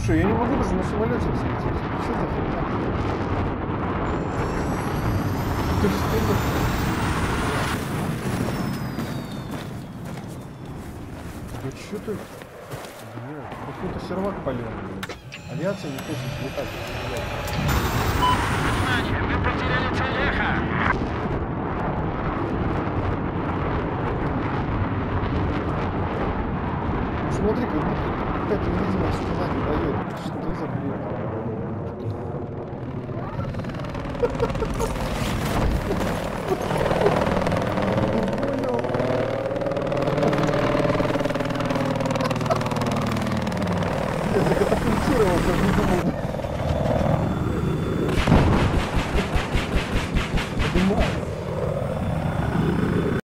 Слушай, я не могу даже на самолете взлететь. Что за фигня? Ты же спрыгнул. Да что ты? Блядь, какой-то сервак паленый. Авиация не хочет летать. Внимание, мы потеряли цель Эхо. Смотри, как будто какая-то невидимая стена не дает. Что за бред? Я закатапультировал, как не думал. Понимаю.